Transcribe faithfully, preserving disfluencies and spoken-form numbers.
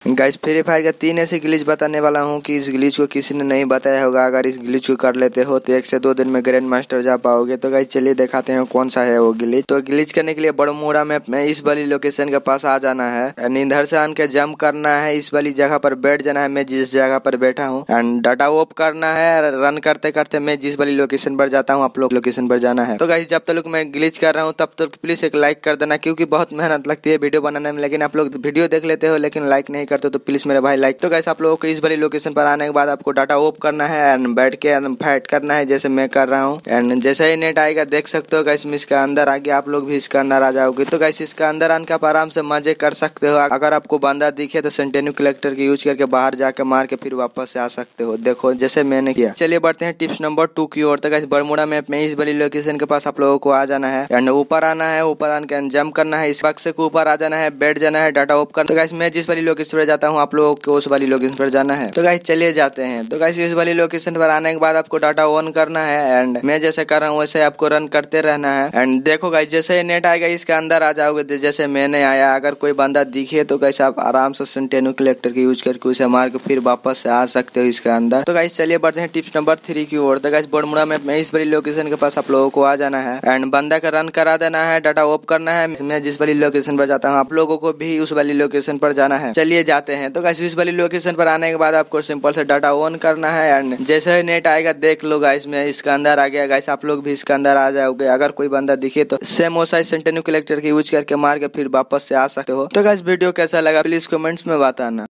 Guys free fire का तीन ऐसे ग्लिच बताने वाला हूँ कि इस ग्लिच को किसी ने नहीं बताया होगा। अगर इस ग्लिच को कर लेते हो तो एक से दो दिन में ग्रैंड मास्टर जा पाओगे। तो गाइस चलिए दिखाते हैं कौन सा है वो ग्लिच। तो ग्लिच करने के लिए बड़मोड़ा मैप में इस वाली लोकेशन के पास आ जाना है एंड इधर से आन के जंप करना है। इस वाली जगह पर बैठ जाना है, मैं जिस जगह पर बैठा हूँ, एंड डाटा ऑफ करना है। रन करते करते मैं जिस वाली लोकेशन पर जाता हूँ आप लोग लोकेशन पर जाना है। तो गाइस जब तक मैं ग्लिच कर रहा हूँ तब तक प्लीज एक लाइक कर देना, क्योंकि बहुत मेहनत लगती है वीडियो बनाने में। लेकिन आप लोग वीडियो देख लेते हो लेकिन लाइक नहीं करते, तो प्लीज मेरे भाई लाइक। तो गाइस आप लोगों को इस वाली लोकेशन पर आने के बाद आपको डाटा ऑफ करना है एंड बैठ के फाइट करना है जैसे मैं कर रहा हूँ। एंड जैसे ही नेट आएगा देख सकते हो गाइस मैं इसका अंदर आ गया, आप लोग भी इसका अंदर आ जाओगे। तो गाइस इसका अंदर आने का आराम से मजे कर सकते हो। अगर आपको बंदा दिखे तो सेंटेन्यू कलेक्टर के यूज करके बाहर जाके मार के फिर वापस से आ सकते हो, देखो जैसे मैंने किया। चलिए बढ़ते हैं टिप्स नंबर टू की ओर। तो गाइस बड़मोड़ा मैप में इस वाली लोकेशन के पास आप लोगों को आ जाना है एंड ऊपर आना है। ऊपर आने के जंप करना है, इस बक्से के ऊपर आ जाना है, बैठ जाना है, डाटा ऑफ कर। तो गाइस मैं जिस वाली लोकेशन पर जाता हूँ आप लोगों को उस वाली लोकेशन पर जाना है। तो गाइस चलिए जाते हैं। तो गाइस इस वाली लोकेशन पर आने के बाद आपको डाटा ऑन करना है एंड मैं जैसे कर रहा हूँ वैसे आपको रन करते रहना है। एंड देखो गाइस जैसे नेट आएगा इसके अंदर आ जाओगे जैसे मैंने आया। अगर कोई बंदा दिखे तो गाइस आप आराम से सेंटेन्यू कलेक्टर के यूज करके उसे मार के फिर वापस से आ सकते हो इसके अंदर। तो गाइस चलिए बढ़ते हैं टिप्स नंबर थ्री की ओर। तो गाइस बड़मुड़ा में मैं इस वाली लोकेशन के पास आप लोगों को आ जाना है एंड बंदा का रन करा देना है, डाटा ऑफ करना है। मैं जिस वाली लोकेशन पर जाता हूँ आप लोगों को भी उस वाली लोकेशन पर जाना है। चलिए जाते हैं। तो गाइस इस वाली लोकेशन पर आने के बाद आपको सिंपल से डाटा ऑन करना है एंड जैसे ही नेट आएगा देख लो गाइस मैं इसका अंदर आ गया। गाइस आप लोग भी इसका अंदर आ जाओगे। अगर कोई बंदा दिखे तो सेम वैसा सेंटेन्यू कलेक्टर के यूज करके मार के फिर वापस से आ सकते हो। तो गाइस वीडियो कैसा लगा प्लीज कमेंट्स में बताना।